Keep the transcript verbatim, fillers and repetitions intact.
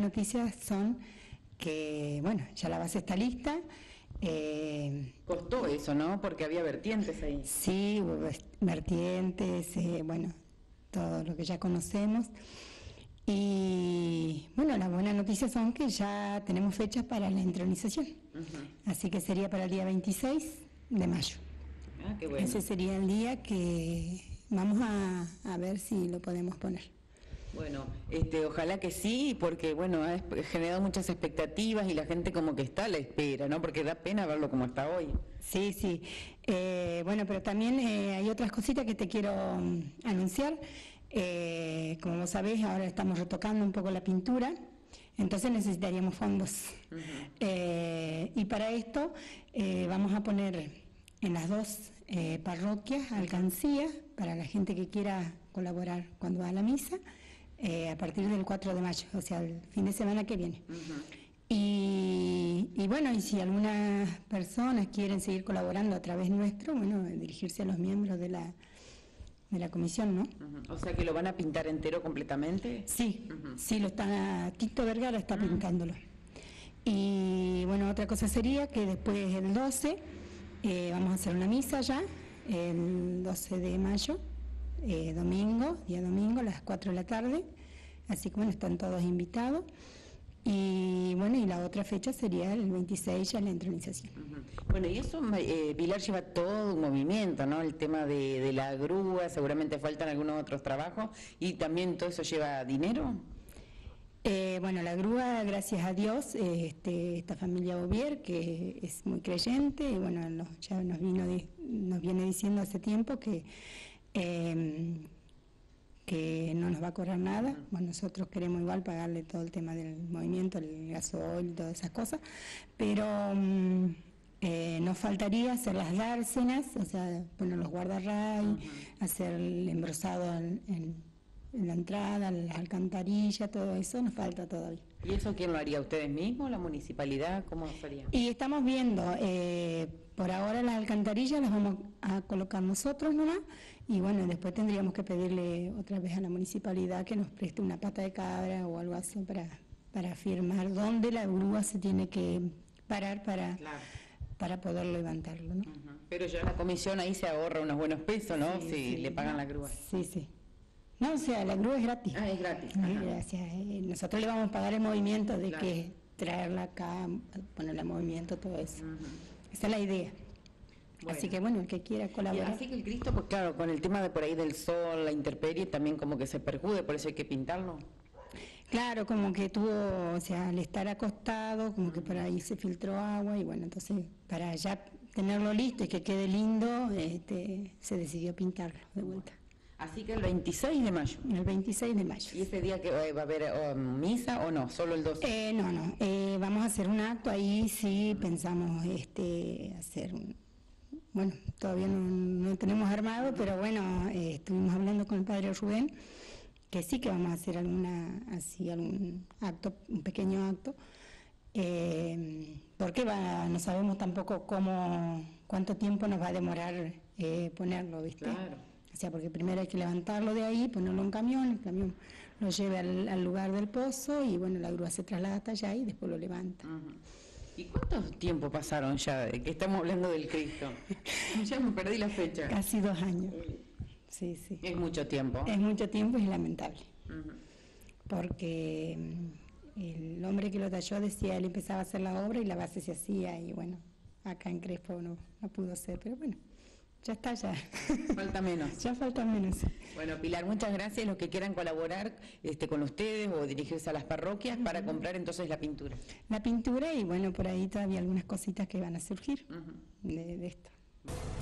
noticias son que, bueno, ya la base está lista. Eh, Costó eso, ¿no? Porque había vertientes ahí. Sí, hubo vertientes, eh, bueno, todo lo que ya conocemos. Y bueno, las buenas noticias son que ya tenemos fechas para la entronización. Uh-huh. Así que sería para el día veintiséis de mayo. Ah, qué bueno. Ese sería el día que vamos a, a ver si lo podemos poner. Bueno, este, ojalá que sí, porque bueno, ha generado muchas expectativas y la gente como que está a la espera, ¿no? Porque da pena verlo como está hoy. Sí, sí. Eh, bueno, pero también eh, hay otras cositas que te quiero um, anunciar. Eh, como vos sabés, ahora estamos retocando un poco la pintura, entonces necesitaríamos fondos. Uh-huh. eh, y para esto eh, vamos a poner en las dos eh, parroquias alcancías para la gente que quiera colaborar cuando va a la misa. Eh, a partir del cuatro de mayo, o sea, el fin de semana que viene. Uh-huh. y, y bueno, y si algunas personas quieren seguir colaborando a través nuestro, bueno, dirigirse a los miembros de la de la comisión, ¿no? Uh-huh. O sea, que lo van a pintar entero completamente. Sí, uh-huh. sí, lo está, Tito Vergara está uh-huh. pintándolo. Y bueno, otra cosa sería que después el doce eh, vamos a hacer una misa ya, el doce de mayo. Eh, domingo, día domingo, a las cuatro de la tarde, así que bueno, están todos invitados. Y bueno, y la otra fecha sería el veintiséis, ya la entronización. Uh-huh. Bueno, y eso, eh, Pilar, lleva todo un movimiento, ¿no? El tema de, de la grúa, seguramente faltan algunos otros trabajos, y también todo eso lleva dinero. Eh, bueno, la grúa, gracias a Dios, eh, este, esta familia Bovier, que es muy creyente, y bueno, nos, ya nos, vino de, nos viene diciendo hace tiempo que Eh, que no nos va a cobrar nada. Bueno, nosotros queremos igual pagarle todo el tema del movimiento, el gasoil, todas esas cosas, pero um, eh, nos faltaría hacer las dársenas, o sea, poner los guardarray, uh-huh. hacer el embrosado en, en, en la entrada, las alcantarillas, todo eso nos falta todavía. ¿Y eso quién lo haría? ¿Ustedes mismos, la municipalidad? ¿Cómo sería? Y estamos viendo, eh, por ahora las alcantarillas las vamos a colocar nosotros nomás, y bueno, después tendríamos que pedirle otra vez a la municipalidad que nos preste una pata de cabra o algo así para, para firmar dónde la grúa se tiene que parar para, claro. para poder levantarlo, ¿no? Uh-huh. Pero ya la comisión ahí se ahorra unos buenos pesos, ¿no? Sí, si sí, le pagan no, la grúa. Sí, sí. No, o sea, la grúa es gratis. Ah, es gratis. Sí, gracias. Nosotros le vamos a pagar el movimiento de claro. que traerla acá, ponerle movimiento, todo eso. Uh-huh. Esa es la idea. Bueno. Así que bueno, el que quiera colaborar. Y así que el Cristo, pues claro, con el tema de por ahí del sol, la intemperie, también como que se perjude, por eso hay que pintarlo. Claro, como que tuvo, o sea, al estar acostado, como que por ahí se filtró agua y bueno, entonces para ya tenerlo listo y que quede lindo, este, se decidió pintarlo de vuelta. Así que el veintiséis de mayo. El veintiséis de mayo. ¿Y ese día que va a haber oh, misa o no? ¿Solo el doce? Eh, no, no. Eh, vamos a hacer un acto ahí, sí, pensamos este, hacer un... Bueno, todavía no, no tenemos armado, pero bueno, eh, estuvimos hablando con el padre Rubén, que sí que vamos a hacer alguna, así, algún acto, un pequeño acto, eh, porque va, no sabemos tampoco cómo, cuánto tiempo nos va a demorar eh, ponerlo, ¿viste? Claro. O sea, porque primero hay que levantarlo de ahí, ponerlo en camión, el camión lo lleva al, al lugar del pozo y bueno, la grúa se traslada hasta allá y después lo levanta. Uh-huh. ¿Y cuánto tiempo pasaron ya de que estamos hablando del Cristo? Ya me perdí la fecha. Casi dos años. Sí, sí. Es mucho tiempo. Es mucho tiempo y es lamentable. Uh-huh. Porque el hombre que lo talló decía, él empezaba a hacer la obra y la base se hacía y bueno, acá en Crespo no, no pudo ser, pero bueno. Ya está, ya. Falta menos. Ya falta menos. Bueno, Pilar, muchas gracias. Los que quieran colaborar este, con ustedes o dirigirse a las parroquias uh-huh. para comprar entonces la pintura. La pintura y bueno, por ahí todavía algunas cositas que van a surgir uh-huh. de, de esto.